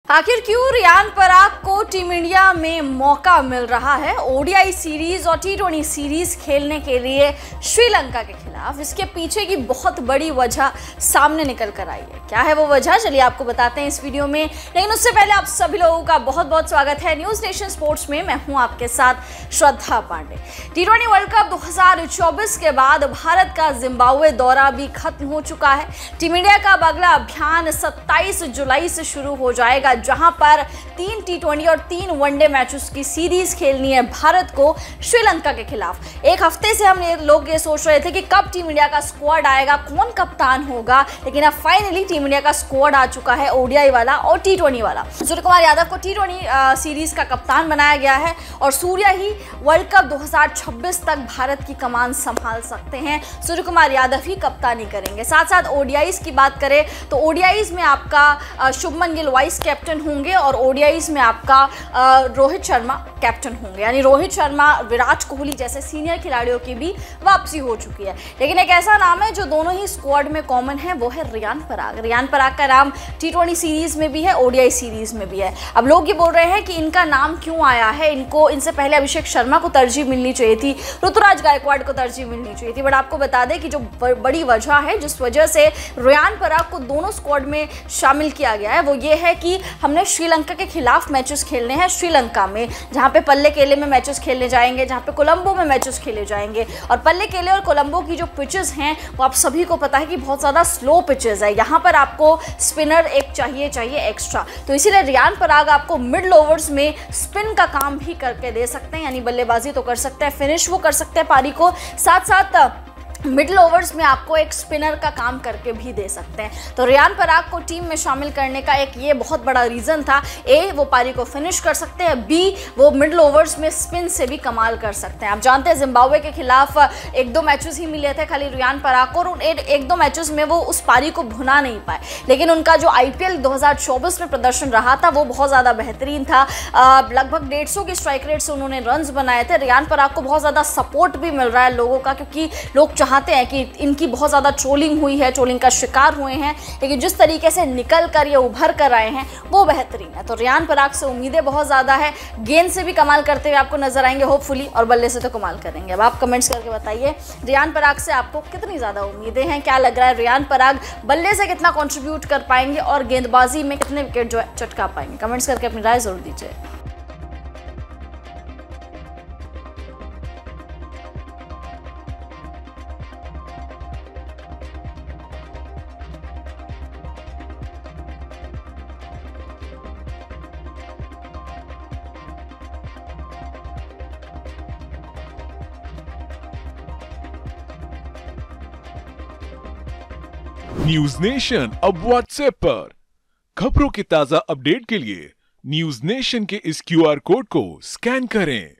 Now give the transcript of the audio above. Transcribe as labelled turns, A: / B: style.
A: आखिर क्यों रियान पराग को टीम इंडिया में मौका मिल रहा है ओडीआई सीरीज और टी20 सीरीज खेलने के लिए श्रीलंका के खिलाफ? इसके पीछे की बहुत बड़ी वजह सामने निकल कर आई है। क्या है वो वजह, चलिए आपको बताते हैं इस वीडियो में। लेकिन उससे पहले आप सभी लोगों का बहुत बहुत स्वागत है न्यूज नेशन स्पोर्ट्स में। मैं हूं आपके साथ श्रद्धा पांडे। टी20 वर्ल्ड कप 2024 के बाद भारत का जिम्बाब्वे दौरा भी खत्म हो चुका है। टीम इंडिया का अब अगला अभियान 27 जुलाई से शुरू हो जाएगा, जहां पर 3 टी20 और 3 वनडे मैचेस की सीरीज खेलनी है भारत को श्रीलंका के खिलाफ। एक हफ्ते से हम लोग ये सोच रहे थे कि कब टीम इंडिया का स्क्वाड आएगा, कौन कप्तान होगा, लेकिन अब फाइनली टीम इंडिया का स्क्वाड आ चुका है, ओडीआई वाला और टी20 वाला। सूर्यकुमार यादव को टी20 सीरीज का कप्तान बनाया गया है और सूर्य ही वर्ल्ड कप 2026 तक भारत की कमान संभाल सकते हैं। सूर्यकुमार यादव ही कप्तानी करेंगे। साथ साथ ओडीआईज की बात करें तो ओडीआईज में आपका शुभमन गिल वाइस कैप्टन होंगे और ओडीआईज में आपका रोहित शर्मा कैप्टन होंगे। यानी रोहित शर्मा, विराट कोहली जैसे सीनियर खिलाड़ियों की भी वापसी हो चुकी है। लेकिन एक ऐसा नाम है जो दोनों ही स्क्वाड में कॉमन है, वो है रियान पराग। रियान पराग का नाम टी20 सीरीज में भी है, ओडीआई सीरीज में भी है। अब लोग ये बोल रहे हैं कि इनका नाम क्यों आया है, इनसे पहले अभिषेक शर्मा को तरजीह मिलनी चाहिए थी, ऋतुराज गायकवाड़ को तरजीह मिलनी चाहिए थी। बट आपको बता दें कि जो बड़ी वजह है जिस वजह से रियान पराग को दोनों स्क्वाड में शामिल किया गया है, वो ये है कि हमने श्रीलंका के खिलाफ मैचेस खेलने हैं श्रीलंका में, जहां पे पल्ले केले में मैचेस खेलने जाएंगे, जहां पे कोलंबो में मैचेस खेले जाएंगे। और पल्ले केले और कोलंबो की जो पिचेस हैं वो आप सभी को पता है कि बहुत ज़्यादा स्लो पिचेस है। यहाँ पर आपको स्पिनर एक चाहिए एक्स्ट्रा, तो इसीलिए रियान पराग आपको मिडल ओवर्स में स्पिन का काम भी करके दे सकते हैं। यानी बल्लेबाजी तो कर सकते हैं, फिनिश वो कर सकते हैं पारी को, साथ साथ मिडल ओवर्स में आपको एक स्पिनर का काम करके भी दे सकते हैं। तो रियान पराग को टीम में शामिल करने का एक ये बहुत बड़ा रीज़न था। ए, वो पारी को फिनिश कर सकते हैं, बी, वो मिडल ओवर्स में स्पिन से भी कमाल कर सकते हैं। आप जानते हैं जिम्बाब्वे के खिलाफ 1-2 मैचेस ही मिले थे खाली रियान पराग को, और 1-2 मैचेस में वो उस पारी को भुना नहीं पाए। लेकिन उनका जो IPL 2024 में प्रदर्शन रहा था वो बहुत ज़्यादा बेहतरीन था। लगभग 150 की स्ट्राइक रेट से उन्होंने रन्स बनाए थे। रियान पराग को बहुत ज़्यादा सपोर्ट भी मिल रहा है लोगों का, क्योंकि लोग चाहते हैं कि इनकी बहुत ज़्यादा ट्रोलिंग हुई है, ट्रोलिंग का शिकार हुए हैं, लेकिन जिस तरीके से निकल कर ये उभर कर आए हैं वो बेहतरीन है। तो रियान पराग से उम्मीदें बहुत ज़्यादा है। गेंद से भी कमाल करते हुए आपको नजर आएंगे होपफुली, और बल्ले से तो कमाल करेंगे। अब आप कमेंट्स करके बताइए रियान पराग से आपको कितनी ज़्यादा उम्मीदें हैं, क्या लग रहा है रियान पराग बल्ले से कितना कॉन्ट्रीब्यूट कर पाएंगे और गेंदबाजी में कितने विकेट जो है चटका पाएंगे। कमेंट्स करके अपनी राय जरूर दीजिए।
B: न्यूज नेशन अब व्हाट्सएप पर खबरों की ताजा अपडेट के लिए न्यूज नेशन के इस QR कोड को स्कैन करें।